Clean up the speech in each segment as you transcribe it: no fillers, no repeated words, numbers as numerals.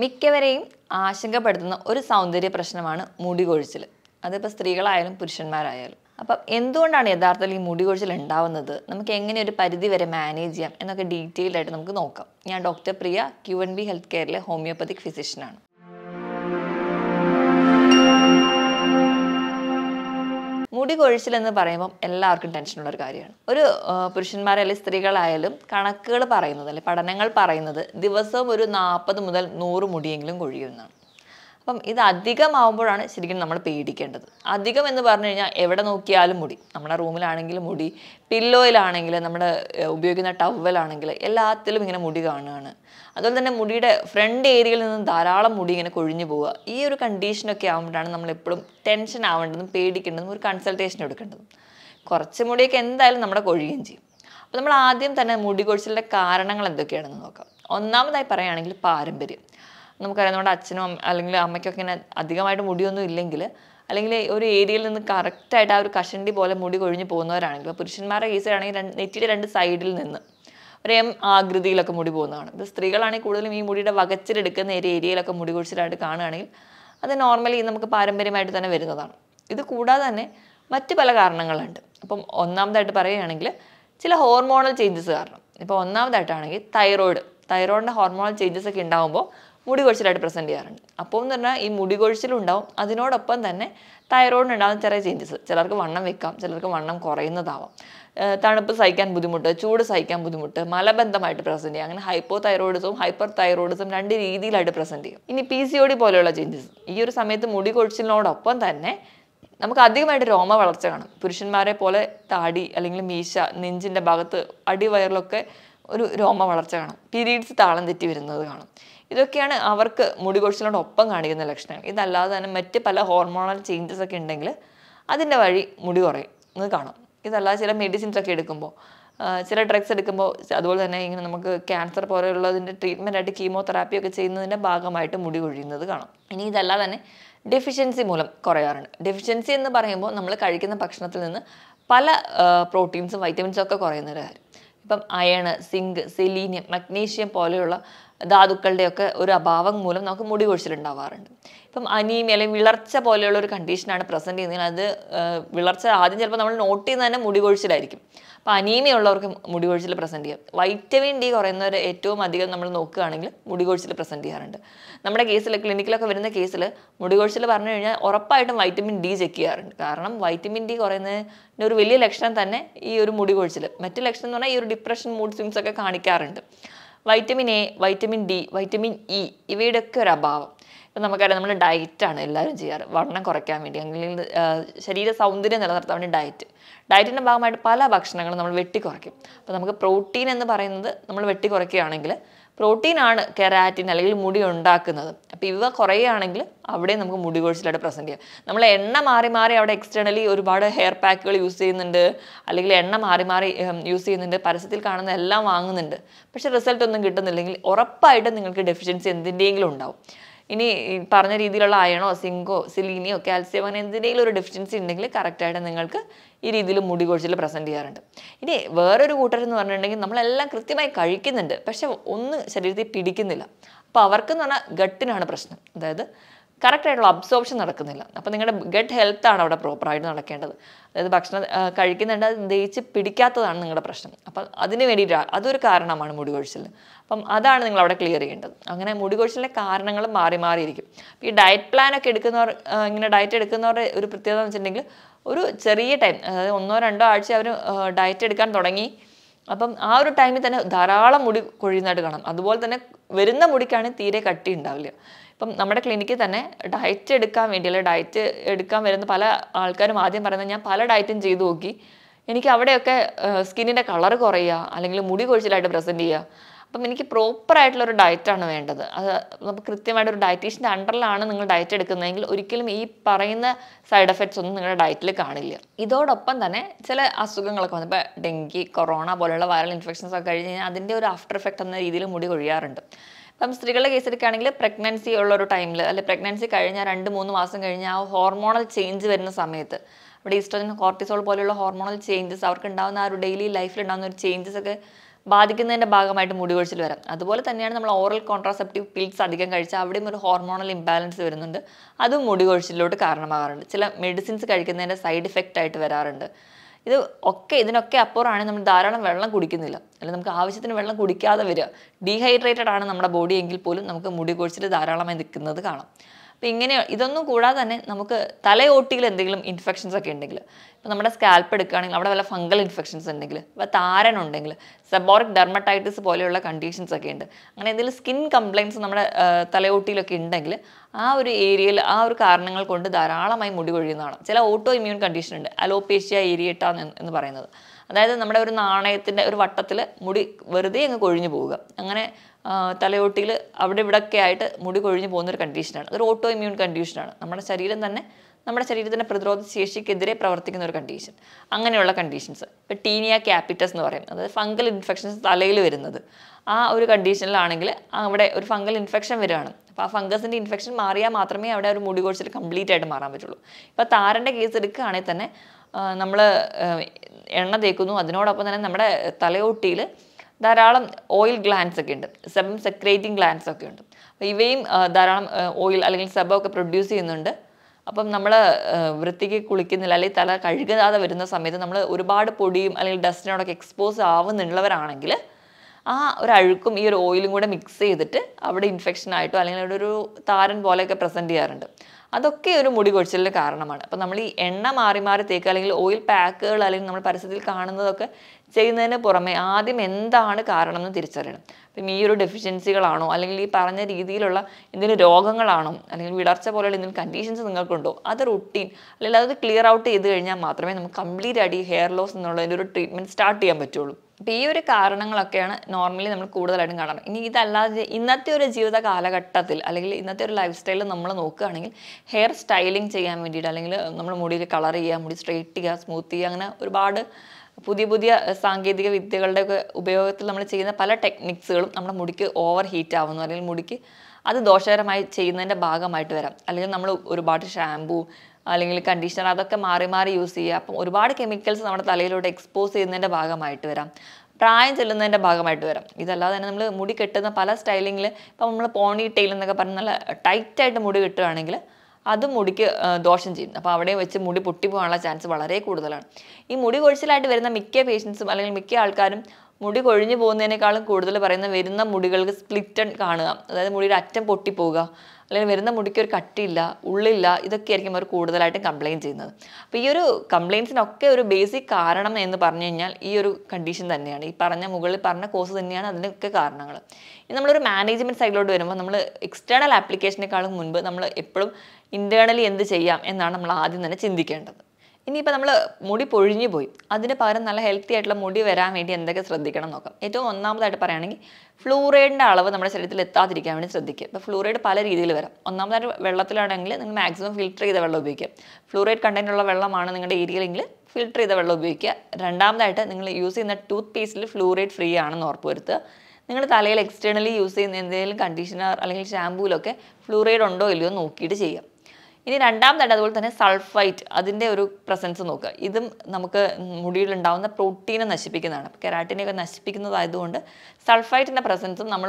മിക്കവരെയും ആശങ്കപ്പെടുത്തുന്ന ഒരു സൗന്ദര്യ പ്രശ്നമാണ് മുടി കൊഴിച്ചിൽ. അതിപ്പോൾ സ്ത്രീകളായാലും പുരുഷന്മാരായാലും. അപ്പം എന്തുകൊണ്ടാണ് യഥാർത്ഥത്തിൽ ഈ മുടി കൊഴിച്ചിൽ ഉണ്ടാവുന്നത്, നമുക്ക് എങ്ങനെ ഒരു പരിധി വരെ മാനേജ് ചെയ്യാം എന്നൊക്കെ ഡീറ്റെയിൽഡ് ആയിട്ട് നമുക്ക് നോക്കാം. ഞാൻ ഡോക്ടർ പ്രിയ, QNB ഹെൽത്ത് കെയറിലെ ഹോമിയോപ്പതിക് ഫിസിഷ്യനാണ്. മുടി കൊഴിച്ചിൽ എന്ന് പറയുമ്പോൾ എല്ലാവർക്കും ടെൻഷനുള്ളൊരു കാര്യമാണ്. ഒരു പുരുഷന്മാരായാലും സ്ത്രീകളായാലും കണക്കുകൾ പറയുന്നത് അല്ലെങ്കിൽ പഠനങ്ങൾ പറയുന്നത് ദിവസവും ഒരു 40 മുതൽ 100 മുടിയെങ്കിലും കൊഴിയുമെന്നാണ്. അപ്പം ഇത് അധികമാവുമ്പോഴാണ് ശരിക്കും നമ്മൾ പേടിക്കേണ്ടത്. അധികം എന്ന് പറഞ്ഞു കഴിഞ്ഞാൽ എവിടെ നോക്കിയാലും മുടി, നമ്മുടെ റൂമിലാണെങ്കിലും മുടി, പില്ലോയിലാണെങ്കിൽ, നമ്മുടെ ഉപയോഗിക്കുന്ന ടവലാണെങ്കിൽ എല്ലാത്തിലും ഇങ്ങനെ മുടി കാണുകയാണ്. അതുപോലെ തന്നെ മുടിയുടെ ഫ്രണ്ട് ഏരിയയിൽ നിന്ന് ധാരാളം മുടി ഇങ്ങനെ കൊഴിഞ്ഞു പോവുക. ഈ ഒരു കണ്ടീഷനൊക്കെ ആകുമ്പോഴാണ് നമ്മളെപ്പോഴും ടെൻഷൻ ആവേണ്ടതും പേടിക്കേണ്ടതും ഒരു കൺസൾട്ടേഷൻ എടുക്കേണ്ടതും. കുറച്ച് മുടിയൊക്കെ എന്തായാലും നമ്മുടെ കൊഴിയുകയും ചെയ്യും. അപ്പോൾ നമ്മൾ ആദ്യം തന്നെ മുടി കൊഴിച്ചിലിൻ്റെ കാരണങ്ങൾ എന്തൊക്കെയാണെന്ന് നോക്കാം. ഒന്നാമതായി പറയുകയാണെങ്കിൽ പാരമ്പര്യം. നമുക്കറിയാം, നമ്മുടെ അച്ഛനും അല്ലെങ്കിൽ അമ്മയ്ക്കൊക്കെ ഇങ്ങനെ അധികമായിട്ട് മുടിയൊന്നും ഇല്ലെങ്കിൽ, അല്ലെങ്കിൽ ഒരു ഏരിയയിൽ നിന്ന് കറക്റ്റായിട്ട് ആ ഒരു കഷണ്ടി പോലെ മുടി കൊഴിഞ്ഞ് പോകുന്നവരാണെങ്കിൽ, ഇപ്പോൾ പുരുഷന്മാരുടെ കേസിലാണെങ്കിൽ നെറ്റിയുടെ 2 സൈഡിൽ നിന്ന് ഒരു M ആകൃതിയിലൊക്കെ മുടി പോകുന്നതാണ്. ഇത് സ്ത്രീകളാണെങ്കിൽ കൂടുതലും ഈ മുടിയുടെ വകച്ചിലെടുക്കുന്ന ഏരിയയിലൊക്കെ മുടി കൊഴിച്ചിലായിട്ട് കാണുകയാണെങ്കിൽ അത് നോർമലി നമുക്ക് പാരമ്പര്യമായിട്ട് തന്നെ വരുന്നതാണ്. ഇത് കൂടാതെ തന്നെ മറ്റ് പല കാരണങ്ങളുണ്ട്. അപ്പം ഒന്നാമതായിട്ട് പറയുകയാണെങ്കിൽ ചില ഹോർമോണൽ ചേഞ്ചസ് കാരണം. ഇപ്പോൾ ഒന്നാമതായിട്ടാണെങ്കിൽ തൈറോയിഡിൻ്റെ ഹോർമോണൽ ചേഞ്ചസ് ഒക്കെ ഉണ്ടാകുമ്പോൾ മുടി കൊഴിച്ചിലായിട്ട് പ്രസൻറ്റ് ചെയ്യാറുണ്ട്. അപ്പോൾ എന്ന് പറഞ്ഞാൽ ഈ മുടി കൊഴിച്ചിലുണ്ടാവും, അതിനോടൊപ്പം തന്നെ തൈറോയിഡിന് ഉണ്ടാകുന്ന ചെറിയ ചേഞ്ചസ്. ചിലർക്ക് വണ്ണം വെക്കാം, ചിലർക്ക് വണ്ണം കുറയുന്നതാവാം, തണുപ്പ് സഹിക്കാൻ ബുദ്ധിമുട്ട്, ചൂട് സഹിക്കാൻ ബുദ്ധിമുട്ട്, മലബന്ധമായിട്ട് പ്രസൻറ്റ് ചെയ്യും. അങ്ങനെ ഹൈപ്പോ തൈറോയിഡിസവും ഹൈപ്പർ തൈറോയിഡിസം 2 രീതിയിലായിട്ട് പ്രസൻറ്റ് ചെയ്യും. ഇനി PCOD പോലെയുള്ള ചേഞ്ചസ്. ഈ ഒരു സമയത്ത് മുടി കൊഴിച്ചിലിനോടൊപ്പം തന്നെ നമുക്ക് അധികമായിട്ട് രോമ വളർച്ച കാണും. പുരുഷന്മാരെ പോലെ താടി അല്ലെങ്കിൽ മീശ, നെഞ്ചിൻ്റെ ഭാഗത്ത്, അടിവയറിലൊക്കെ ഒരു രോമ വളർച്ച കാണും. പീരീഡ്സ് താളം തെറ്റി വരുന്നത് കാണും. ഇതൊക്കെയാണ് അവർക്ക് മുടി കൊഴിച്ചിലിനോടൊപ്പം കാണിക്കുന്ന ലക്ഷണങ്ങൾ. ഇതല്ലാതെ തന്നെ മറ്റ് പല ഹോർമോണൽ ചേഞ്ചസ് ഒക്കെ ഉണ്ടെങ്കിൽ അതിൻ്റെ വഴി മുടി കുറയുന്നത് കാണാം. ഇതല്ലാതെ ചില മെഡിസിൻസ് ഒക്കെ എടുക്കുമ്പോൾ, ചില ഡ്രഗ്സ് എടുക്കുമ്പോൾ, അതുപോലെ തന്നെ ഇങ്ങനെ നമുക്ക് ക്യാൻസർ പോലെയുള്ളതിൻ്റെ ട്രീറ്റ്മെൻറ്റായിട്ട് കീമോതെറാപ്പി ഒക്കെ ചെയ്യുന്നതിൻ്റെ ഭാഗമായിട്ട് മുടി കൊഴിയുന്നത് കാണാം. ഇനി ഇതല്ലാതെ തന്നെ ഡെഫിഷ്യൻസി മൂലം കുറയാറുണ്ട്. ഡെഫിഷ്യൻസി എന്ന് പറയുമ്പോൾ നമ്മൾ കഴിക്കുന്ന ഭക്ഷണത്തിൽ നിന്ന് പല പ്രോട്ടീൻസും വൈറ്റമിൻസും ഒക്കെ കുറയുന്ന ഒരു കാര്യം. ഇപ്പം അയൺ, സിങ്ക്, സെലീനിയം, മഗ്നീഷ്യം പോലെയുള്ള ധാതുക്കളുടെയൊക്കെ ഒരു അഭാവം മൂലം നമുക്ക് മുടി കൊഴിച്ചിലുണ്ടാവാറുണ്ട്. ഇപ്പം അനീമിയ അല്ലെങ്കിൽ വിളർച്ച പോലെയുള്ള ഒരു കണ്ടീഷനാണ് പ്രസൻറ്റ് ചെയ്യുന്നതിൽ അത് വിളർച്ച ആദ്യം ചിലപ്പോൾ നമ്മൾ നോട്ട് ചെയ്യുന്നത് തന്നെ മുടി കൊഴിച്ചിലായിരിക്കും. അപ്പോൾ അനീമിയ ഉള്ളവർക്ക് മുടി കൊഴിച്ചിൽ പ്രസൻറ്റ് ചെയ്യാം. വൈറ്റമിൻ D കുറയുന്നവർ ഏറ്റവും അധികം നമ്മൾ നോക്കുകയാണെങ്കിൽ മുടി കൊഴിച്ചിൽ പ്രസൻറ്റ് ചെയ്യാറുണ്ട്. നമ്മുടെ കേസിൽ, ക്ലിനിക്കിലൊക്കെ വരുന്ന കേസിൽ മുടി കൊഴിച്ചിൽ പറഞ്ഞു കഴിഞ്ഞാൽ ഉറപ്പായിട്ടും വൈറ്റമിൻ D ചെക്ക് ചെയ്യാറുണ്ട്. കാരണം വൈറ്റമിൻ D കുറയുന്നതിൻ്റെ ഒരു വലിയ ലക്ഷണം തന്നെ ഈ ഒരു മുടി കൊഴിച്ചിൽ. മറ്റ് ലക്ഷണം എന്ന് പറഞ്ഞാൽ ഈ ഒരു ഡിപ്രഷൻ, മൂഡ് സ്വിങ്സ് ഒക്കെ കാണിക്കാറുണ്ട്. Vitamin A, vitamin D, vitamin E ഇവയുടെയൊക്കെ ഒരു അഭാവം. ഇപ്പം നമുക്കറിയാം, നമ്മൾ ഡയറ്റാണ് എല്ലാവരും ചെയ്യാറ് വണ്ണം കുറയ്ക്കാൻ വേണ്ടി, അല്ലെങ്കിൽ ശരീര സൗന്ദര്യം നിലനിർത്താൻ വേണ്ടി ഡയറ്റിൻ്റെ ഭാഗമായിട്ട് പല ഭക്ഷണങ്ങളും നമ്മൾ വെട്ടിക്കുറയ്ക്കും. അപ്പോൾ നമുക്ക് പ്രോട്ടീൻ എന്ന് പറയുന്നത് നമ്മൾ വെട്ടിക്കുറയ്ക്കുകയാണെങ്കിൽ, പ്രോട്ടീനാണ് കെരാറ്റിൻ അല്ലെങ്കിൽ മുടി ഉണ്ടാക്കുന്നത്. അപ്പോൾ ഇവ കുറയുകയാണെങ്കിൽ അവിടെ നമുക്ക് മുടി കൊഴിച്ചിലായിട്ട് പ്രസൻറ്റ് ചെയ്യാം. നമ്മൾ എണ്ണ മാറി മാറി അവിടെ എക്സ്റ്റേണലി ഒരുപാട് ഹെയർ പാക്കുകൾ യൂസ് ചെയ്യുന്നുണ്ട്, അല്ലെങ്കിൽ എണ്ണ മാറി മാറി യൂസ് ചെയ്യുന്നുണ്ട്, പരസ്യത്തിൽ കാണുന്ന എല്ലാം വാങ്ങുന്നുണ്ട്. പക്ഷേ റിസൾട്ട് ഒന്നും കിട്ടുന്നില്ലെങ്കിൽ ഉറപ്പായിട്ടും നിങ്ങൾക്ക് ഡെഫിഷ്യൻസി എന്തിൻ്റെയെങ്കിലും ഉണ്ടാവും. ഇനി പറഞ്ഞ രീതിയിലുള്ള അയണോ, സിങ്കോ, സെലീനിയോ, കാൽസ്യം, അങ്ങനെ എന്തിൻ്റെങ്കിലും ഒരു ഡെഫിഷ്യൻസി ഉണ്ടെങ്കിൽ കറക്റ്റായിട്ട് നിങ്ങൾക്ക് ഈ രീതിയിൽ മുടി കൊഴിച്ചിൽ പ്രസൻറ്റ് ചെയ്യാറുണ്ട്. ഇനി വേറൊരു കൂട്ടരെന്ന് പറഞ്ഞിട്ടുണ്ടെങ്കിൽ നമ്മളെല്ലാം കൃത്യമായി കഴിക്കുന്നുണ്ട്, പക്ഷെ ഒന്നും ശരീരത്തിൽ പിടിക്കുന്നില്ല. അപ്പോൾ അവർക്കെന്ന് പറഞ്ഞാൽ ഗട്ടിനാണ് പ്രശ്നം. അതായത് കറക്റ്റായിട്ടുള്ള അബ്സോർപ്ഷൻ നടക്കുന്നില്ല. അപ്പോൾ നിങ്ങളുടെ ഗട്ട് ഹെൽത്താണ് അവിടെ പ്രോപ്പറായിട്ട് നടക്കേണ്ടത്. അതായത് ഭക്ഷണം കഴിക്കുന്നുണ്ട്, അത് ദഹിച്ച് പിടിക്കാത്തതാണ് നിങ്ങളുടെ പ്രശ്നം. അപ്പം അതിന് വേണ്ടിയിട്ട് അതൊരു കാരണമാണ് മുടി കൊഴിച്ചിൽ. അപ്പം അതാണ് നിങ്ങൾ അവിടെ ക്ലിയർ ചെയ്യേണ്ടത്. അങ്ങനെ മുടി കൊഴിച്ചിലിൻ്റെ കാരണങ്ങൾ മാറി മാറിയിരിക്കും. ഈ ഡയറ്റ് പ്ലാനൊക്കെ എടുക്കുന്നവർ, ഇങ്ങനെ ഡയറ്റ് എടുക്കുന്നവരുടെ ഒരു പ്രത്യേകത എന്ന് വെച്ചിട്ടുണ്ടെങ്കിൽ ഒരു ചെറിയ ടൈം, അതായത് 1-2 ആഴ്ച അവർ ഡയറ്റ് എടുക്കാൻ തുടങ്ങി, അപ്പം ആ ഒരു ടൈമിൽ തന്നെ ധാരാളം മുടി കൊഴിയുന്നതായിട്ട് കാണാം. അതുപോലെ തന്നെ വരുന്ന മുടിക്കാണെങ്കിൽ തീരെ കട്ടി ഉണ്ടാവില്ല. ഇപ്പം നമ്മുടെ ക്ലിനിക്കിൽ തന്നെ ഡയറ്റ് എടുക്കാൻ വേണ്ടി, അല്ലെങ്കിൽ ഡയറ്റ് എടുക്കാൻ വരുന്ന പല ആൾക്കാരും ആദ്യം പറയുന്നത്, ഞാൻ പല ഡയറ്റും ചെയ്തു നോക്കി, എനിക്ക് അവിടെയൊക്കെ സ്കിന്നിൻ്റെ കളർ കുറയുക, അല്ലെങ്കിൽ മുടി കൊഴിച്ചിലായിട്ട് പ്രസൻറ്റ് ചെയ്യുക. അപ്പം എനിക്ക് പ്രോപ്പറായിട്ടുള്ളൊരു ഡയറ്റാണ് വേണ്ടത്. അത് നമുക്ക് കൃത്യമായിട്ടൊരു ഡയറ്റീഷ്യൻ്റെ അണ്ടറിലാണ് നിങ്ങൾ ഡയറ്റ് എടുക്കുന്നതെങ്കിൽ ഒരിക്കലും ഈ പറയുന്ന സൈഡ് എഫക്ട്സ് ഒന്നും നിങ്ങളുടെ ഡയറ്റിൽ കാണില്ല. ഇതോടൊപ്പം തന്നെ ചില അസുഖങ്ങളൊക്കെ വന്നു, ഇപ്പോൾ ഡെങ്കി, കൊറോണ പോലെയുള്ള വൈറൽ ഇൻഫെക്ഷൻസ് ഒക്കെ കഴിഞ്ഞ് കഴിഞ്ഞാൽ അതിൻ്റെ ഒരു ആഫ്റ്റർ എഫക്റ്റ് എന്ന രീതിയിൽ മുടി കൊഴിയാറുണ്ട്. അപ്പം സ്ത്രീകളുടെ കേസിലൊക്കെയാണെങ്കിൽ പ്രഗ്നൻസി ഉള്ളൊരു ടൈമിൽ, അല്ലെങ്കിൽ പ്രഗ്നൻസി കഴിഞ്ഞാൽ 2-3 മാസം കഴിഞ്ഞ് ആ ഹോർമോണൽ ചേഞ്ച് വരുന്ന സമയത്ത് അവിടെ ഈസ്ട്രോജൻ, കോർട്ടിസോൾ പോലെയുള്ള ഹോർമോണൽ ചേഞ്ചസ് അവർക്ക് ഉണ്ടാകുന്ന ആ ഒരു ഡെയിലി ലൈഫിൽ ഉണ്ടാകുന്ന ഒരു ചേഞ്ചസ് ഒക്കെ ബാധിക്കുന്നതിൻ്റെ ഭാഗമായിട്ട് മുടി കൊഴിച്ചിൽ വരാം. അതുപോലെ തന്നെയാണ് നമ്മൾ ഓറൽ കോൺട്രാസെപ്റ്റീവ് പിൽസ് അധികം കഴിച്ചാൽ അവിടെയും ഒരു ഹോർമോണൽ ഇംബാലൻസ് വരുന്നുണ്ട്. അതും മുടി കൊഴിച്ചിലോട്ട് കാരണമാകാറുണ്ട്. ചില മെഡിസിൻസ് കഴിക്കുന്നതിൻ്റെ സൈഡ് ഇഫക്റ്റ് ആയിട്ട് വരാറുണ്ട്. ഇതിനൊക്കെ അപ്പുറമാണ് നമ്മൾ ധാരാളം വെള്ളം കുടിക്കുന്നില്ല, അല്ലെങ്കിൽ നമുക്ക് ആവശ്യത്തിന് വെള്ളം കുടിക്കാതെ വരിക, ഡീഹൈഡ്രേറ്റഡ് ആണ് നമ്മുടെ ബോഡി എങ്കിൽ പോലും നമുക്ക് മുടി കൊഴിച്ചിൽ ധാരാളമായി നിൽക്കുന്നത് കാണാം. അപ്പോൾ ഇതൊന്നും കൂടാതെ തന്നെ നമുക്ക് തലയോട്ടിയിൽ എന്തെങ്കിലും ഇൻഫെക്ഷൻസ് ഒക്കെ ഉണ്ടെങ്കിൽ, ഇപ്പോൾ നമ്മുടെ സ്കാൽപ്പ് എടുക്കുകയാണെങ്കിൽ അവിടെ വല്ല ഫംഗൽ ഇൻഫെക്ഷൻസ് ഉണ്ടെങ്കിൽ, ഇപ്പോൾ താരനുണ്ടെങ്കിൽ, സെബോറിക് ഡെർമറ്റൈറ്റിസ് പോലെയുള്ള കണ്ടീഷൻസ് ഒക്കെ ഉണ്ട്, അങ്ങനെ എന്തെങ്കിലും സ്കിൻ കംപ്ലയിൻസ് നമ്മുടെ തലയോട്ടിയിലൊക്കെ ഉണ്ടെങ്കിൽ ആ ഒരു ഏരിയയിൽ ആ ഒരു കാരണങ്ങൾ കൊണ്ട് ധാരാളമായി മുടി കൊഴിയുന്നതാണ്. ചില ഓട്ടോ ഇമ്മ്യൂൺ കണ്ടീഷൻ ഉണ്ട്, അലോപേഷ്യ ഏരിയേറ്റ എന്ന് പറയുന്നത്. അതായത് നമ്മുടെ ഒരു നാണയത്തിൻ്റെ ഒരു വട്ടത്തിൽ മുടി വെറുതെ അങ്ങ് കൊഴിഞ്ഞു പോവുക, അങ്ങനെ തലയോട്ടിയിൽ അവിടെ ഇവിടെയൊക്കെ ആയിട്ട് മുടി കൊഴിഞ്ഞു പോകുന്നൊരു കണ്ടീഷനാണ്. അതൊരു ഓട്ടോ ഇമ്മ്യൂൺ കണ്ടീഷനാണ്. നമ്മുടെ ശരീരത്തിൻ്റെ പ്രതിരോധ ശേഷിക്കെതിരെ പ്രവർത്തിക്കുന്ന ഒരു കണ്ടീഷൻ. അങ്ങനെയുള്ള കണ്ടീഷൻസ് ഇപ്പോൾ ടീനിയ ക്യാപിറ്റസ് എന്ന് പറയും, അതായത് ഫംഗൽ ഇൻഫെക്ഷൻസ് തലയിൽ വരുന്നത്. ആ ഒരു കണ്ടീഷനിലാണെങ്കിൽ അവിടെ ഒരു ഫംഗൽ ഇൻഫെക്ഷൻ വരികയാണ്. അപ്പോൾ ആ ഫംഗസിൻ്റെ ഇൻഫെക്ഷൻ മാറിയാൽ മാത്രമേ അവിടെ ഒരു മുടി കൊഴിച്ചിൽ കംപ്ലീറ്റ് ആയിട്ട് മാറാൻ പറ്റുള്ളൂ. ഇപ്പോൾ താരൻ്റെ കേസ് എടുക്കുകയാണെങ്കിൽ തന്നെ നമ്മൾ എണ്ണ തേക്കുന്നു, അതിനോടൊപ്പം തന്നെ നമ്മുടെ തലയോട്ടിയിൽ ധാരാളം ഓയിൽ ഗ്ലാൻസ് ഒക്കെ ഉണ്ട്, സെബം സെക്രേറ്റിംഗ് ഗ്ലാൻസ് ഒക്കെ ഉണ്ട്. അപ്പോൾ ഇവയും ധാരാളം ഓയിൽ അല്ലെങ്കിൽ സെബം ഒക്കെ പ്രൊഡ്യൂസ് ചെയ്യുന്നുണ്ട്. അപ്പം നമ്മൾ വൃത്തിക്ക് കുളിക്കുന്നില്ല അല്ലെങ്കിൽ തല കഴുകാതെ വരുന്ന സമയത്ത് നമ്മൾ ഒരുപാട് പൊടിയും അല്ലെങ്കിൽ ഡസ്റ്റിനോടൊക്കെ എക്സ്പോസ് ആവുന്നുള്ളവരാണെങ്കിൽ ആ ഒരു അഴുക്കും ഈ ഒരു ഓയിലും കൂടെ മിക്സ് ചെയ്തിട്ട് അവിടെ ഇൻഫെക്ഷൻ ആയിട്ടോ അല്ലെങ്കിൽ അവിടെ ഒരു താരൻ പോലെയൊക്കെ പ്രസൻറ്റ് ചെയ്യാറുണ്ട്. അതൊക്കെ ഒരു മുടി കൊഴിച്ചിലിന് കാരണമാണ്. അപ്പോൾ നമ്മൾ ഈ എണ്ണ മാറി മാറി തേക്കുക അല്ലെങ്കിൽ ഓയിൽ പാക്കുകൾ അല്ലെങ്കിൽ നമ്മൾ പരസ്യത്തിൽ കാണുന്നതൊക്കെ ചെയ്യുന്നതിന് പുറമെ ആദ്യം എന്താണ് കാരണം എന്ന് തിരിച്ചറിയണം. അപ്പം ഈ ഒരു ഡെഫിഷ്യൻസികളാണോ അല്ലെങ്കിൽ ഈ പറഞ്ഞ രീതിയിലുള്ള എന്തെങ്കിലും രോഗങ്ങളാണോ അല്ലെങ്കിൽ വിളർച്ച പോലെയുള്ള എന്തെങ്കിലും കണ്ടീഷൻസ് നിങ്ങൾക്കുണ്ടോ, അത് റുട്ടീൻ അല്ലെങ്കിൽ അത് ക്ലിയർ ഔട്ട് ചെയ്ത് കഴിഞ്ഞാൽ മാത്രമേ നമുക്ക് കംപ്ലീറ്റ് ആയിട്ട് ഈ ഹെയർ ലോസ് എന്നുള്ളതിൻ്റെ ഒരു ട്രീറ്റ്മെൻറ്റ് സ്റ്റാർട്ട് ചെയ്യാൻ പറ്റുള്ളൂ. അപ്പോൾ ഈ ഒരു കാരണങ്ങളൊക്കെയാണ് നോർമലി നമ്മൾ കൂടുതലായിട്ടും കാണാറ്. ഇനി ഇതല്ലാതെ ഇന്നത്തെ ഒരു ജീവിത കാലഘട്ടത്തിൽ അല്ലെങ്കിൽ ഇന്നത്തെ ഒരു ലൈഫ് സ്റ്റൈലിൽ നമ്മൾ നോക്കുകയാണെങ്കിൽ ഹെയർ സ്റ്റൈലിംഗ് ചെയ്യാൻ വേണ്ടിയിട്ട് അല്ലെങ്കിൽ നമ്മൾ മുടിയിൽ കളർ ചെയ്യുക, മുടി സ്ട്രെയിറ്റ് ചെയ്യുക, സ്മൂത്ത് ചെയ്യുക, അങ്ങനെ ഒരുപാട് പുതിയ സാങ്കേതിക വിദ്യകളുടെയൊക്കെ ഉപയോഗത്തിൽ നമ്മൾ ചെയ്യുന്ന പല ടെക്നിക്സുകളും നമ്മുടെ മുടിക്ക് ഓവർ ഹീറ്റ് ആവുന്നു അല്ലെങ്കിൽ മുടിക്ക് അത് ദോഷകരമായി ചെയ്യുന്നതിൻ്റെ ഭാഗമായിട്ട് വരാം. അല്ലെങ്കിൽ നമ്മൾ ഒരുപാട് ഷാമ്പൂ അല്ലെങ്കിൽ കണ്ടീഷണർ അതൊക്കെ മാറി മാറി യൂസ് ചെയ്യുക. അപ്പം ഒരുപാട് കെമിക്കൽസ് നമ്മുടെ തലയിലൂടെ എക്സ്പോസ് ചെയ്യുന്നതിൻ്റെ ഭാഗമായിട്ട് വരാം, പ്രായം ചെല്ലുന്നതിൻ്റെ ഭാഗമായിട്ട് വരാം. ഇതല്ലാതെ തന്നെ നമ്മൾ മുടി കെട്ടുന്ന പല സ്റ്റൈലിങ്ങിൽ ഇപ്പം നമ്മൾ പോണി ടെയിൽ എന്നൊക്കെ പറഞ്ഞ് നല്ല ടൈറ്റായിട്ട് മുടി കെട്ടുകയാണെങ്കിൽ അതും മുടിക്ക് ദോഷം ചെയ്യും. അപ്പോൾ അവിടെ വെച്ച് മുടി പൊട്ടിപ്പോകാനുള്ള ചാൻസ് വളരെ കൂടുതലാണ്. ഈ മുടി കൊഴിച്ചിലായിട്ട് വരുന്ന മിക്ക പേഷ്യൻസും അല്ലെങ്കിൽ മിക്ക ആൾക്കാരും മുടി കൊഴിഞ്ഞു പോകുന്നതിനേക്കാളും കൂടുതൽ വരുന്ന മുടികൾക്ക് സ്പ്ലിറ്റൺ കാണുക, അതായത് മുടിയുടെ അറ്റം പൊട്ടിപ്പോവുക, അല്ലെങ്കിൽ വരുന്ന മുടിക്ക് ഒരു കട്ടിയില്ല, ഉള്ളില്ല, ഇതൊക്കെ ആയിരിക്കും അവർ കൂടുതലായിട്ടും കംപ്ലയിൻറ്റ് ചെയ്യുന്നത്. അപ്പോൾ ഈ ഒരു കംപ്ലയിൻസിനൊക്കെ ഒരു ബേസിക് കാരണം എന്ന് പറഞ്ഞു കഴിഞ്ഞാൽ ഈ ഒരു കണ്ടീഷൻ തന്നെയാണ്, ഈ മുകളിൽ പറഞ്ഞ കോസ് തന്നെയാണ് അതിനൊക്കെ കാരണങ്ങൾ. ഇനി നമ്മളൊരു മാനേജ്മെൻറ്റ് സൈഡിലോട്ട് വരുമ്പോൾ നമ്മൾ എക്സ്റ്റേണൽ ആപ്ലിക്കേഷനേക്കാളും മുൻപ് നമ്മൾ എപ്പോഴും ഇൻറ്റേർണലി എന്ത് ചെയ്യാം എന്നാണ് നമ്മൾ ആദ്യം തന്നെ ചിന്തിക്കേണ്ടത്. ഇനിയിപ്പോൾ നമ്മൾ മുടി പൊഴിഞ്ഞു പോയി, അതിന് പകരം നല്ല ഹെൽത്തി ആയിട്ടുള്ള മുടി വരാൻ വേണ്ടി എന്തൊക്കെ ശ്രദ്ധിക്കണം നോക്കാം. ഏറ്റവും ഒന്നാമതായിട്ട് പറയുകയാണെങ്കിൽ ഫ്ലൂറൈഡിൻ്റെ അളവ് നമ്മുടെ ശരീരത്തിൽ എത്താതിരിക്കാൻ വേണ്ടി ശ്രദ്ധിക്കുക. ഇപ്പോൾ ഫ്ലൂറൈഡ് പല രീതിയിൽ വരാം. ഒന്നാമതായിട്ട് വെള്ളത്തിലാണെങ്കിൽ നിങ്ങൾ മാക്സിമം ഫിൽറ്റർ ചെയ്ത വെള്ളം ഉപയോഗിക്കുക. ഫ്ലൂറൈഡ് കണ്ടന്റ് ഉള്ള വെള്ളമാണ് നിങ്ങളുടെ ഏരിയയിലെങ്കിൽ ഫിൽറ്റർ ചെയ്ത വെള്ളം ഉപയോഗിക്കുക. രണ്ടാമതായിട്ട് നിങ്ങൾ യൂസ് ചെയ്യുന്ന ടൂത്ത് പേസ്റ്റിൽ ഫ്ലൂറൈഡ് ഫ്രീ ആണെന്ന് ഉറപ്പുവരുത്തുക. നിങ്ങൾ തലയിൽ എക്സ്റ്റേണലി യൂസ് ചെയ്യുന്ന എന്തെങ്കിലും കണ്ടീഷണർ അല്ലെങ്കിൽ ഷാമ്പൂലൊക്കെ ഫ്ലൂറൈഡ് ഉണ്ടോ ഇല്ലയോ നോക്കിയിട്ട് ചെയ്യാം. ഇനി രണ്ടാമതായിട്ട് അതുപോലെ തന്നെ സൾഫൈറ്റ്, അതിൻ്റെ ഒരു പ്രസൻസ് നോക്കുക. ഇതും നമുക്ക് മുടിയിലുണ്ടാകുന്ന പ്രോട്ടീനെ നശിപ്പിക്കുന്നതാണ്. കെരാറ്റിനെയൊക്കെ നശിപ്പിക്കുന്നതായതുകൊണ്ട് സൾഫൈറ്റിൻ്റെ പ്രസൻസും നമ്മൾ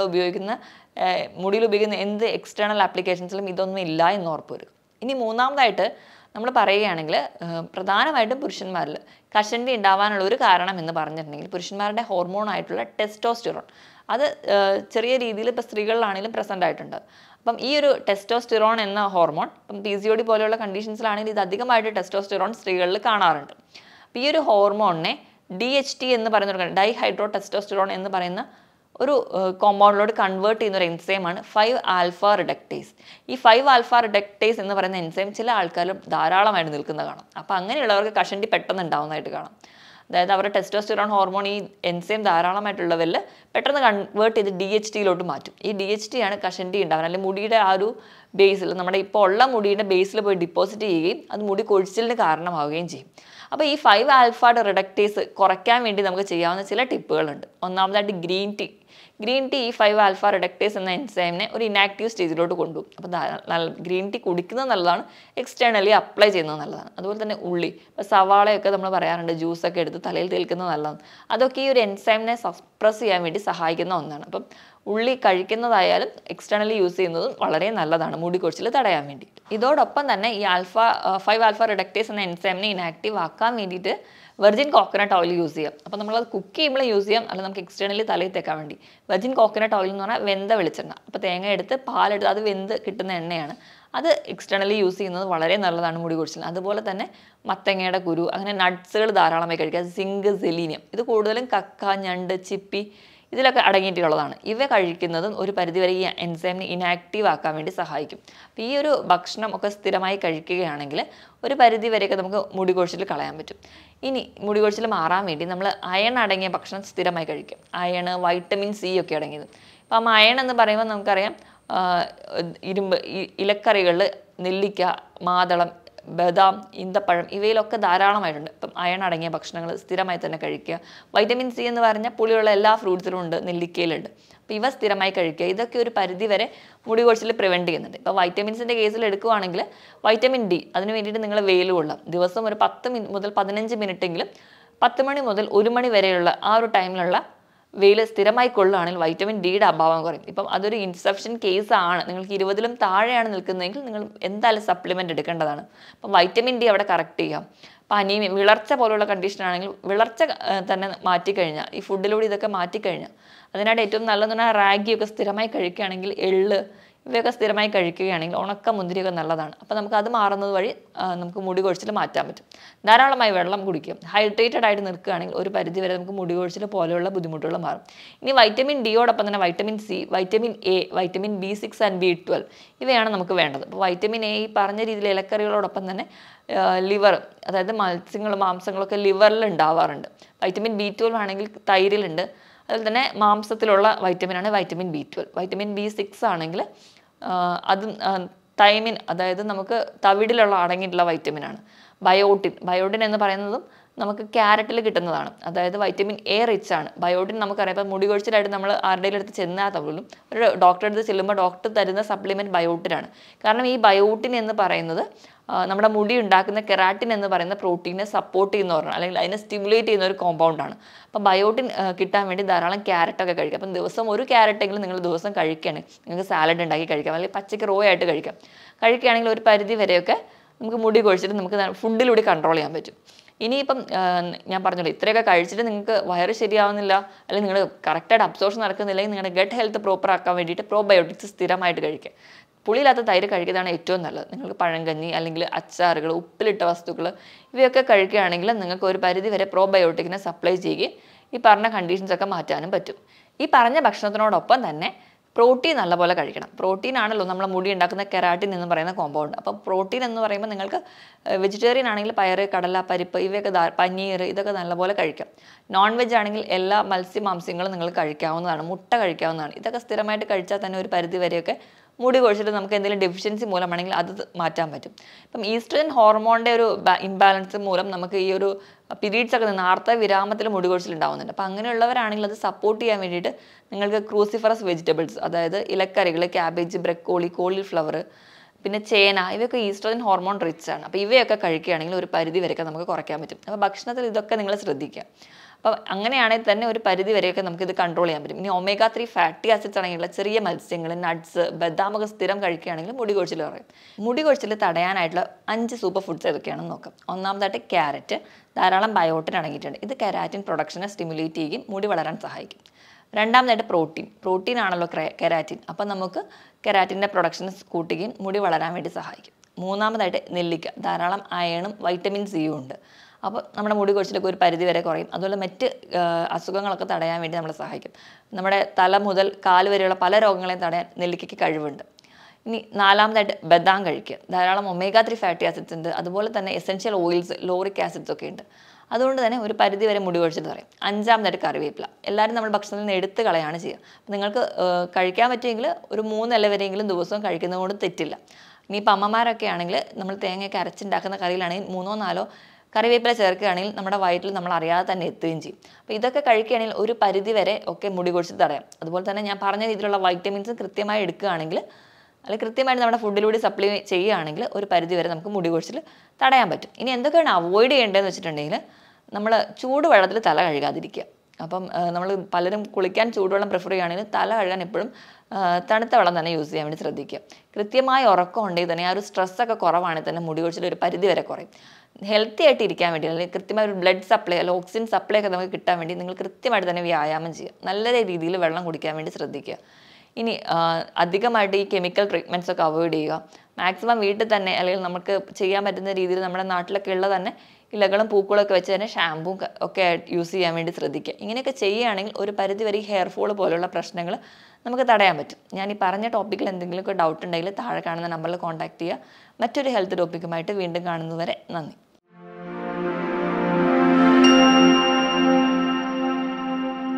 മുടിയിൽ ഉപയോഗിക്കുന്ന എന്ത് എക്സ്റ്റേണൽ ആപ്ലിക്കേഷൻസിലും ഇതൊന്നും ഇല്ല എന്ന് ഉറപ്പുവരും. ഇനി മൂന്നാമതായിട്ട് നമ്മൾ പറയുകയാണെങ്കിൽ പ്രധാനമായിട്ടും പുരുഷന്മാരിൽ കഷണ്ടി ഉണ്ടാവാനുള്ള ഒരു കാരണം എന്ന് പറഞ്ഞിട്ടുണ്ടെങ്കിൽ പുരുഷന്മാരുടെ ഹോർമോൺ ആയിട്ടുള്ള ടെസ്റ്റോസ്റ്റിറോൺ, അത് ചെറിയ രീതിയിൽ ഇപ്പോൾ സ്ത്രീകളിലാണെങ്കിലും പ്രസൻ്റ് ആയിട്ടുണ്ട്. അപ്പം ഈ ഒരു ടെസ്റ്റോസ്റ്റിറോൺ എന്ന ഹോർമോൺ ഇപ്പം PCOD പോലെയുള്ള കണ്ടീഷൻസിലാണെങ്കിൽ ഇത് അധികമായിട്ട് ടെസ്റ്റോസ്റ്റിറോൺ സ്ത്രീകളിൽ കാണാറുണ്ട്. അപ്പം ഈ ഒരു ഹോർമോണിനെ DHT എന്ന് പറയുന്ന ഡൈഹൈഡ്രോ ടെസ്റ്റോസ്റ്റിറോൺ എന്ന് പറയുന്ന ഒരു കോമ്പൗണ്ടിലോട്ട് കൺവേർട്ട് ചെയ്യുന്ന ഒരു എൻസൈമാണ് 5-ആൽഫ റിഡക്ടേസ്. ഈ 5-ആൽഫ റിഡക്ടേസ് എന്ന് പറയുന്ന എൻസൈം ചില ആൾക്കാരും ധാരാളമായിട്ട് നിൽക്കുന്നത് കാണാം. അപ്പോൾ അങ്ങനെയുള്ളവർക്ക് കഷണ്ടി പെട്ടെന്ന് ഉണ്ടാവുന്നതായിട്ട് കാണാം. അതായത് അവരുടെ ടെസ്റ്റോസ്റ്റിറോൺ ഹോർമോൺ ഈ എൻസൈം ധാരാളമായിട്ടുള്ളവരിൽ പെട്ടെന്ന് കൺവേർട്ട് ചെയ്ത് DHT മാറ്റും. ഈ DHT ആണ് കഷണ്ടി ഉണ്ടാവുന്നത്, അല്ലെങ്കിൽ മുടിയുടെ ആ ഒരു ബേസിൽ, നമ്മുടെ ഇപ്പോൾ ഉള്ള മുടിയുടെ ബേസിൽ പോയി ഡിപ്പോസിറ്റ് ചെയ്യുകയും അത് മുടി കൊഴിച്ചിലിന് കാരണമാവുകയും ചെയ്യും. അപ്പോൾ ഈ 5-ആൽഫ റിഡക്ടേസ് കുറയ്ക്കാൻ വേണ്ടി നമുക്ക് ചെയ്യാവുന്ന ചില ടിപ്പുകളുണ്ട്. ഒന്നാമതായിട്ട് ഗ്രീൻ ടീ. ഗ്രീൻ ടീ ഈ 5-ആൽഫ റിഡക്ടേസ് എന്ന എൻസൈമിനെ ഒരു ഇനാക്റ്റീവ് സ്റ്റേജിലോട്ട് കൊണ്ടുപോകും. അപ്പോൾ ഗ്രീൻ ടീ കുടിക്കുന്നത് നല്ലതാണ്, എക്സ്റ്റേണലി അപ്ലൈ ചെയ്യുന്നത് നല്ലതാണ്. അതുപോലെ തന്നെ ഉള്ളി, ഇപ്പോൾ സവാളയൊക്കെ നമ്മൾ പറയാറുണ്ട് ജ്യൂസൊക്കെ എടുത്ത് തലയിൽ തേൽക്കുന്നത് നല്ലതാണ്. അതൊക്കെ ഈ ഒരു എൻസൈമിനെ സപ്രസ് ചെയ്യാൻ വേണ്ടി സഹായിക്കുന്ന ഒന്നാണ്. അപ്പം ഉള്ളി കഴിക്കുന്നതായാലും എക്സ്റ്റേണലി യൂസ് ചെയ്യുന്നതും വളരെ നല്ലതാണ് മുടി കൊഴിച്ചിൽ തടയാൻ വേണ്ടി. ഇതോടൊപ്പം തന്നെ ഈ 5-ആൽഫ റിഡക്ടേസ് എന്ന എൻസൈമിനെ ഇനാക്റ്റീവ് ആക്കാൻ വേണ്ടിയിട്ട് വെർജിൻ കോക്കനട്ട് ഓയിൽ യൂസ് ചെയ്യാം. അപ്പോൾ നമ്മളത് കുക്ക് ചെയ്യുമ്പോൾ യൂസ് ചെയ്യാം, അല്ലെങ്കിൽ നമുക്ക് എക്സ്റ്റേണലി തലയിൽ തേക്കാൻ വേണ്ടി. വെർജിൻ കോക്കനട്ട് ഓയിൽ എന്ന് പറഞ്ഞാൽ വെന്ത വെളിച്ചെണ്ണ. അപ്പോൾ തേങ്ങ എടുത്ത് പാലെടുത്ത് അത് വെന്ത് കിട്ടുന്ന എണ്ണയാണ്. അത് എക്സ്റ്റേണലി യൂസ് ചെയ്യുന്നത് വളരെ നല്ലതാണ് മുടി കൊഴിച്ചിൽ. അതുപോലെ തന്നെ മത്തങ്ങയുടെ കുരു, അങ്ങനെ നട്ട്സുകൾ ധാരാളമായി കഴിക്കുക. സിങ്ക്, സെലീനിയം, ഇത് കൂടുതലും കക്ക, ഞണ്ട്, ചിപ്പി ഇതിലൊക്കെ അടങ്ങിയിട്ടുള്ളതാണ്. ഇവ കഴിക്കുന്നതും ഒരു പരിധിവരെ ഈ എൻസൈമിനെ ഇനാക്റ്റീവ് ആക്കാൻ വേണ്ടി സഹായിക്കും. അപ്പോൾ ഈ ഒരു ഭക്ഷണം ഒക്കെ സ്ഥിരമായി കഴിക്കുകയാണെങ്കിൽ ഒരു പരിധി വരെയൊക്കെ നമുക്ക് മുടി കൊഴിച്ചിൽ കളയാൻ പറ്റും. ഇനി മുടി കൊഴിച്ചിൽ മാറാൻ വേണ്ടി നമ്മൾ അയൺ അടങ്ങിയ ഭക്ഷണം സ്ഥിരമായി കഴിക്കും. അയൺ, വൈറ്റമിൻ സി ഒക്കെ അടങ്ങിയത്. അപ്പം അയൺ എന്ന് പറയുമ്പോൾ നമുക്കറിയാം ഇരുമ്പ്, ഇലക്കറികളിൽ നെല്ലിക്ക, മാതളം, ബദാം, ഈന്തപ്പഴം ഇവയിലൊക്കെ ധാരാളമായിട്ടുണ്ട്. ഇപ്പം അയൺ അടങ്ങിയ ഭക്ഷണങ്ങൾ സ്ഥിരമായി തന്നെ കഴിക്കുക. വൈറ്റമിൻ സി എന്ന് പറഞ്ഞാൽ പുളിയുള്ള എല്ലാ ഫ്രൂട്ട്സിലും ഉണ്ട്, നെല്ലിക്കയിലുണ്ട്. അപ്പോൾ ഇവ സ്ഥിരമായി കഴിക്കുക. ഇതൊക്കെ ഒരു പരിധി വരെ മുടി കൊഴിച്ചിൽ പ്രിവെൻറ്റ് ചെയ്യുന്നുണ്ട്. ഇപ്പോൾ വൈറ്റമിൻസിൻ്റെ കേസിൽ എടുക്കുകയാണെങ്കിൽ വൈറ്റമിൻ ഡി, അതിന് വേണ്ടിയിട്ട് നിങ്ങൾ വെയിൽ കൊള്ളാം. ദിവസം ഒരു 10 മുതൽ 15 മിനിറ്റെങ്കിലും 10 മണി മുതൽ 1 മണി വരെയുള്ള ആ ഒരു ടൈമിലുള്ള വെയിൽ സ്ഥിരമായി കൊള്ളുകയാണെങ്കിൽ വൈറ്റമിൻ ഡിയുടെ അഭാവം കുറയും. ഇപ്പം അതൊരു ഇൻസഫിഷ്യൻറ്റ് കേസാണ്, നിങ്ങൾക്ക് 20-ലും താഴെയാണ് നിൽക്കുന്നതെങ്കിൽ നിങ്ങൾ എന്തായാലും സപ്ലിമെൻ്റ് എടുക്കേണ്ടതാണ്. അപ്പം വൈറ്റമിൻ ഡി അവിടെ കറക്റ്റ് ചെയ്യാം. അപ്പോൾ അനീമിയ, വിളർച്ച പോലുള്ള കണ്ടീഷൻ ആണെങ്കിൽ വിളർച്ച തന്നെ മാറ്റിക്കഴിഞ്ഞാൽ, ഈ ഫുഡിലൂടെ ഇതൊക്കെ മാറ്റിക്കഴിഞ്ഞാൽ അതിനായിട്ട് ഏറ്റവും നല്ലതെന്ന് പറഞ്ഞാൽ റാഗിയൊക്കെ സ്ഥിരമായി കഴിക്കുകയാണെങ്കിൽ, എള്ള് ഇവയൊക്കെ സ്ഥിരമായി കഴിക്കുകയാണെങ്കിൽ, ഉണക്ക മുന്തിരിയൊക്കെ നല്ലതാണ്. അപ്പോൾ നമുക്ക് അത് മാറുന്നത് വഴി നമുക്ക് മുടി കൊഴിച്ചിൽ മാറ്റാൻ പറ്റും. ധാരാളമായി വെള്ളം കുടിക്കുക. ഹൈഡ്രേറ്റഡ് ആയിട്ട് നിൽക്കുകയാണെങ്കിൽ ഒരു പരിധി വരെ നമുക്ക് മുടി കൊഴിച്ചിൽ പോലെയുള്ള ബുദ്ധിമുട്ടുകൾ മാറും. ഇനി വൈറ്റമിൻ ഡിയോടൊപ്പം തന്നെ vitamin C, vitamin A, vitamin B6 and B12 ഇവയാണ് നമുക്ക് വേണ്ടത്. അപ്പോൾ വൈറ്റമിൻ എ ഈ പറഞ്ഞ രീതിയിൽ ഇലക്കറികളോടൊപ്പം തന്നെ ലിവർ, അതായത് മത്സ്യങ്ങളും മാംസങ്ങളൊക്കെ ലിവറിൽ ഉണ്ടാവാറുണ്ട്. വൈറ്റമിൻ B12 ആണെങ്കിൽ തൈരിലുണ്ട്. അതുപോലെ തന്നെ മാംസത്തിലുള്ള വൈറ്റമിനാണ് വൈറ്റമിൻ B12. വൈറ്റമിൻ B6 ആണെങ്കിൽ അത് തൈമിൻ, അതായത് നമുക്ക് തവിടിലുള്ള അടങ്ങിയിട്ടുള്ള വൈറ്റമിനാണ്. ബയോട്ടിൻ എന്ന് പറയുന്നതും നമുക്ക് ക്യാരറ്റിൽ കിട്ടുന്നതാണ്. അതായത് വൈറ്റമിൻ എ റിച്ച് ആണ്. ബയോട്ടിൻ നമുക്കറിയാം. ഇപ്പോൾ മുടി കൊഴിച്ചിലായിട്ട് നമ്മൾ ആരുടെയും അടുത്ത് ചെന്നാൽ പോലും ഒരു ഡോക്ടറെ അടുത്ത് ചെല്ലുമ്പോൾ ഡോക്ടർ തരുന്ന സപ്ലിമെൻറ്റ് ബയോട്ടിനാണ്. കാരണം ഈ ബയോട്ടിൻ എന്ന് പറയുന്നത് നമ്മുടെ മുടി ഉണ്ടാക്കുന്ന കെരാറ്റിൻ എന്ന് പറയുന്ന പ്രോട്ടീനെ സപ്പോർട്ട് ചെയ്യുന്നവരാണ്, അല്ലെങ്കിൽ അതിനെ സ്റ്റിമുലേറ്റ് ചെയ്യുന്ന ഒരു കോമ്പൗണ്ടാണ്. അപ്പം ബയോട്ടിൻ കിട്ടാൻ വേണ്ടി ധാരാളം ക്യാരറ്റൊക്കെ കഴിക്കാം. അപ്പം ദിവസം ഒരു ക്യാരറ്റെങ്കിലും നിങ്ങൾ ദിവസം കഴിക്കുകയാണെങ്കിൽ, നിങ്ങൾക്ക് സാലഡ് ഉണ്ടാക്കി കഴിക്കാം, അല്ലെങ്കിൽ പച്ചക്ക് റോ ആയിട്ട് കഴിക്കുകയാണെങ്കിൽ ഒരു പരിധി വരെയൊക്കെ നമുക്ക് മുടി കൊഴിച്ചിട്ട് നമുക്ക് ഫുഡിലൂടെ കൺട്രോൾ ചെയ്യാൻ പറ്റും. ഇനിയിപ്പം ഞാൻ പറഞ്ഞല്ലോ, ഇത്രയൊക്കെ കഴിച്ചിട്ട് നിങ്ങൾക്ക് വയറ് ശരിയാവുന്നില്ല, അല്ലെങ്കിൽ നിങ്ങൾ കറക്റ്റായിട്ട് അബ്സോർഷൻ നടക്കുന്നില്ലെങ്കിൽ നിങ്ങളുടെ ഗട്ട് ഹെൽത്ത് പ്രോപ്പർ ആക്കാൻ വേണ്ടിയിട്ട് പ്രോബയോട്ടിക്സ് സ്ഥിരമായിട്ട് കഴിക്കുക. പുളിയില്ലാത്ത തൈര് കഴിക്കുന്നതാണ് ഏറ്റവും നല്ലത്. നിങ്ങൾക്ക് പഴങ്കഞ്ഞി, അല്ലെങ്കിൽ അച്ചാറുകൾ, ഉപ്പിലിട്ട വസ്തുക്കൾ ഇവയൊക്കെ കഴിക്കുകയാണെങ്കിൽ നിങ്ങൾക്ക് ഒരു പരിധി വരെ പ്രോബയോട്ടിക്കിനെ സപ്ലൈ ചെയ്യുകയും ഈ പറഞ്ഞ കണ്ടീഷൻസൊക്കെ മാറ്റാനും പറ്റും. ഈ പറഞ്ഞ ഭക്ഷണത്തിനോടൊപ്പം തന്നെ പ്രോട്ടീൻ നല്ലപോലെ കഴിക്കണം. പ്രോട്ടീൻ ആണല്ലോ നമ്മളെ മുടി ഉണ്ടാക്കുന്ന കെരാറ്റിൻ എന്ന് പറയുന്ന കോമ്പൗണ്ട്. അപ്പോൾ പ്രോട്ടീൻ എന്ന് പറയുമ്പോൾ നിങ്ങൾക്ക് വെജിറ്റേറിയൻ ആണെങ്കിൽ പയറ്, കടല, പരിപ്പ് ഇവയൊക്കെ, പനീർ ഇതൊക്കെ നല്ലപോലെ കഴിക്കാം. നോൺ വെജ് ആണെങ്കിൽ എല്ലാ മത്സ്യമാംസ്യങ്ങളും നിങ്ങൾ കഴിക്കാവുന്നതാണ്. മുട്ട കഴിക്കാവുന്നതാണ്. ഇതൊക്കെ സ്ഥിരമായിട്ട് കഴിച്ചാൽ തന്നെ ഒരു പരിധി വരെയൊക്കെ മുടി കൊഴിച്ചിട്ട് നമുക്ക് എന്തെങ്കിലും ഡെഫിഷ്യൻസി മൂലമാണെങ്കിൽ അത് മാറ്റാൻ പറ്റും. ഇപ്പം ഈസ്ട്രജൻ ഹോർമോണിൻ്റെ ഒരു ഇംബാലൻസ് മൂലം നമുക്ക് ഈ ഒരു പീരീഡ്സ് ഒക്കെ നിന്ന് ആർത്ത വിരാമത്തിൽ മുടി കൊഴിച്ചിൽ ഉണ്ടാവുന്നുണ്ട്. അപ്പോൾ അങ്ങനെയുള്ളവരാണെങ്കിൽ അത് സപ്പോർട്ട് ചെയ്യാൻ വേണ്ടിയിട്ട് നിങ്ങൾക്ക് ക്രൂസിഫറസ് വെജിറ്റബിൾസ്, അതായത് ഇലക്കറികൾ, ക്യാബേജ്, ബ്രക്കോളി, കോളിഫ്ലവർ, പിന്നെ ചേന ഇവയൊക്കെ ഈസ്ട്രജൻ ഹോർമോൺ റിച്ച് ആണ്. അപ്പോൾ ഇവയൊക്കെ കഴിക്കുകയാണെങ്കിൽ ഒരു പരിധി വരെയൊക്കെ നമുക്ക് കുറയ്ക്കാൻ പറ്റും. അപ്പോൾ ഭക്ഷണത്തിൽ ഇതൊക്കെ നിങ്ങൾ ശ്രദ്ധിക്കുക. അപ്പോൾ അങ്ങനെയാണെങ്കിൽ തന്നെ ഒരു പരിധി വരെയൊക്കെ നമുക്കിത് കൺട്രോൾ ചെയ്യാൻ പറ്റും. ഇനി omega-3 ഫാറ്റി ആസിഡ്സ് അടങ്ങിയുള്ള ചെറിയ മത്സ്യങ്ങൾ, നട്ട്സ്, ബദാമൊക്കെ സ്ഥിരം കഴിക്കുകയാണെങ്കിൽ മുടി കൊഴിച്ചിൽ കുറയും. മുടി കൊഴിച്ചിൽ തടയാനായിട്ടുള്ള 5 സൂപ്പർ ഫുഡ്സ് ഏതൊക്കെയാണെന്ന് നോക്കാം. ഒന്നാമതായിട്ട് ക്യാരറ്റ്, ധാരാളം ബയോട്ടിൻ അടങ്ങിയിട്ടുണ്ട്. ഇത് കെരാറ്റിൻ പ്രൊഡക്ഷനെ സ്റ്റിമുലേറ്റ് ചെയ്യുകയും മുടി വളരാൻ സഹായിക്കും. രണ്ടാമതായിട്ട് പ്രോട്ടീൻ ആണല്ലോ കെരാറ്റിൻ. അപ്പം നമുക്ക് കെരാറ്റിൻ്റെ പ്രൊഡക്ഷൻ കൂട്ടുകയും മുടി വളരാൻ വേണ്ടി സഹായിക്കും. മൂന്നാമതായിട്ട് നെല്ലിക്ക, ധാരാളം അയണും വൈറ്റമിൻ സിയും ഉണ്ട്. അപ്പോൾ നമ്മുടെ മുടി കൊഴിച്ചിലൊക്കെ ഒരു പരിധി വരെ കുറയും. അതുപോലെ മറ്റ് അസുഖങ്ങളൊക്കെ തടയാൻ വേണ്ടി നമ്മളെ സഹായിക്കും. നമ്മുടെ തല മുതൽ കാല് വരെയുള്ള പല രോഗങ്ങളെയും തടയാൻ നെല്ലിക്കയ്ക്ക് കഴിവുണ്ട്. ഇനി നാലാമതായിട്ട് ബദാം കഴിക്കുക. ധാരാളം omega-3 ഫാറ്റി ആസിഡ്സ് ഉണ്ട്. അതുപോലെ തന്നെ എസെൻഷ്യൽ ഓയിൽസ്, ലോറിക് ആസിഡ്സ് ഒക്കെ ഉണ്ട്. അതുകൊണ്ട് തന്നെ ഒരു പരിധി വരെ മുടി കൊഴിച്ചിൽ പറയും. അഞ്ചാമതായിട്ട് കറിവേപ്പില. എല്ലാവരും നമ്മൾ ഭക്ഷണത്തിൽ നിന്ന് എടുത്ത് കളയാണ് ചെയ്യുക. അപ്പോൾ നിങ്ങൾക്ക് കഴിക്കാൻ പറ്റുമെങ്കിൽ ഒരു 3 ഇല വരെയെങ്കിലും ദിവസവും കഴിക്കുന്നതുകൊണ്ട് തെറ്റില്ല. ഇനിയിപ്പോൾ അമ്മമാരൊക്കെ ആണെങ്കിൽ നമ്മൾ തേങ്ങയൊക്കെ അരച്ചുണ്ടാക്കുന്ന കറിയിലാണെങ്കിൽ 3-4 കറിവേപ്പില ചേർക്കുകയാണെങ്കിൽ നമ്മുടെ വയറ്റിൽ നമ്മൾ അറിയാതെ തന്നെ എത്തുകയും ചെയ്യും. അപ്പോൾ ഇതൊക്കെ കഴിക്കുകയാണെങ്കിൽ ഒരു പരിധി വരെ ഒക്കെ മുടി കൊഴിച്ചിൽ തടയാം. അതുപോലെ തന്നെ ഞാൻ പറഞ്ഞ രീതിയിലുള്ള വൈറ്റമിൻസ് കൃത്യമായി എടുക്കുകയാണെങ്കിൽ, അല്ലെങ്കിൽ കൃത്യമായിട്ട് നമ്മുടെ ഫുഡിലൂടെ സപ്ലൈ ചെയ്യുകയാണെങ്കിൽ ഒരു പരിധി വരെ നമുക്ക് മുടി കൊഴിച്ചിൽ തടയാൻ പറ്റും. ഇനി എന്തൊക്കെയാണ് അവോയ്ഡ് ചെയ്യേണ്ടതെന്ന് വെച്ചിട്ടുണ്ടെങ്കിൽ, നമ്മൾ ചൂടുവെള്ളത്തിൽ തല കഴുകാതിരിക്കുക. അപ്പം നമ്മൾ പലരും കുളിക്കാൻ ചൂടുവെള്ളം പ്രിഫർ ചെയ്യുകയാണെങ്കിൽ തല കഴുകാൻ എപ്പോഴും തണുത്ത വെള്ളം തന്നെ യൂസ് ചെയ്യാൻ വേണ്ടി ശ്രദ്ധിക്കുക. കൃത്യമായ ഉറക്കം ഉണ്ടെങ്കിൽ തന്നെ ആ ഒരു സ്ട്രെസ്സൊക്കെ കുറവാണെങ്കിൽ തന്നെ മുടി കൊഴിച്ചിൽ ഒരു പരിധി വരെ കുറയും. ഹെൽത്തി ആയിട്ട് ഇരിക്കാൻ വേണ്ടി, അല്ലെങ്കിൽ കൃത്യമായ ഒരു ബ്ലഡ് സപ്ലൈ അല്ലെങ്കിൽ ഓക്സിജൻ സപ്ലൈ ഒക്കെ നമുക്ക് കിട്ടാൻ വേണ്ടി നിങ്ങൾ കൃത്യമായിട്ട് തന്നെ വ്യായാമം ചെയ്യുക. നല്ല രീതിയിൽ വെള്ളം കുടിക്കാൻ വേണ്ടി ശ്രദ്ധിക്കുക. ഇനി അധികമായിട്ട് ഈ കെമിക്കൽ ട്രീറ്റ്മെൻറ്റ്സ് ഒക്കെ അവോയ്ഡ് ചെയ്യുക. മാക്സിമം വീട്ടിൽ തന്നെ അല്ലെങ്കിൽ നമുക്ക് ചെയ്യാൻ പറ്റുന്ന രീതിയിൽ നമ്മുടെ നാട്ടിലൊക്കെ ഉള്ള തന്നെ ഇലകളും പൂക്കളൊക്കെ വെച്ച് തന്നെ ഷാമ്പൂ ഒക്കെ യൂസ് ചെയ്യാൻ വേണ്ടി ശ്രദ്ധിക്കുക. ഇങ്ങനെയൊക്കെ ചെയ്യുകയാണെങ്കിൽ ഒരു പരിധി വരെ ഹെയർ ഫോൾ പോലുള്ള പ്രശ്നങ്ങൾ നമുക്ക് തടയാൻ പറ്റും. ഞാൻ ഈ പറഞ്ഞ ടോപ്പിക്കിൽ എന്തെങ്കിലുമൊക്കെ ഡൗട്ട് ഉണ്ടെങ്കിൽ താഴെ കാണുന്ന നമ്പറിൽ കോൺടാക്ട് ചെയ്യുക. മറ്റൊരു ഹെൽത്ത് ടോപ്പിക്കുമായിട്ട് വീണ്ടും കാണുന്നതുവരെ നന്ദി.